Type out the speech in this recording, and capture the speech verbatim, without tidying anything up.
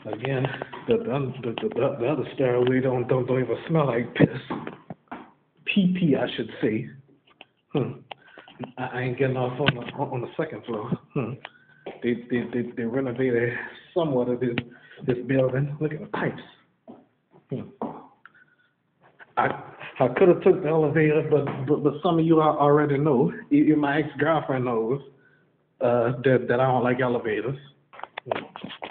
Again, the the, the, the, the other stairway don't, don't don't even smell like piss. Pee pee, I should say. Hmm. I, I ain't getting off on the on the second floor. Hmm. They they they, they renovated somewhat of this this building. Look at the pipes. Hmm. I I could have took the elevator, but, but but some of you al- already know. Even my ex girlfriend knows uh, that that I don't like elevators. Hmm.